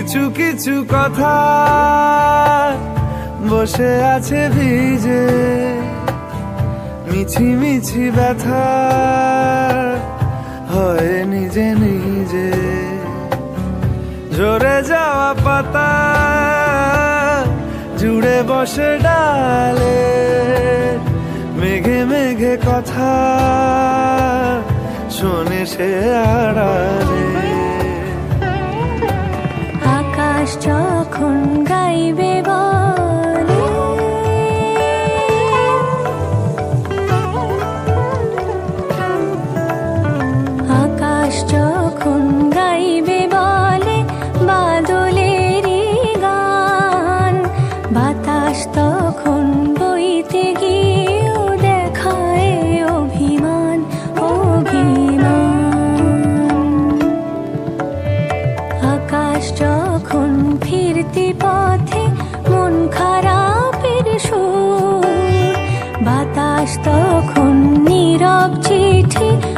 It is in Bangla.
কিছু কিছু কথা বসে আছে ভিজে, মিছি মিছি ব্যথা হয় নিজে নিজে। ঝরে যাওয়া পাতা জুড়ে বসে ডালে, মেঘে মেঘে কথা শোনে সে আড়ালে। আকাশ যখন গাইবে বলে, আকাশ যখন গাইবে বলে বাদলেরই গান, বাতাস তখন বইতে গিয়েও দেখায় অভিমান অভিমান। আকাশ যখন ফিরতি পথে মন খারাপের সুর, বাতাস তখন নীরব চিঠি